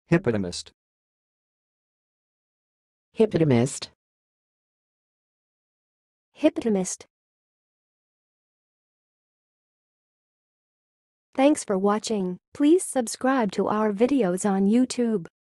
hippotomist, hippotomist, hippotomist. Thanks for watching. Please subscribe to our videos on YouTube.